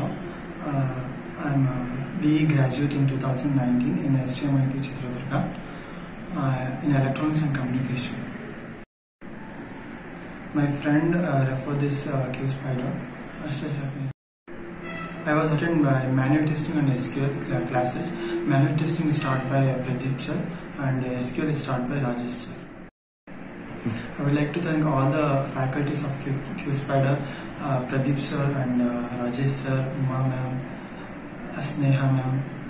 Rao. I'm a BE graduate in 2019 in STMIT Chitradurga in Electronics and Communication. My friend referred this Qspider. I was attending by manual testing and SQL classes. Manual testing is started by Pradeep sir and SQL is started by Rajesh sir. I would like to thank all the faculties of Qspider, Pradeep sir and Rajesh sir, Uma ma'am, Sneha ma'am,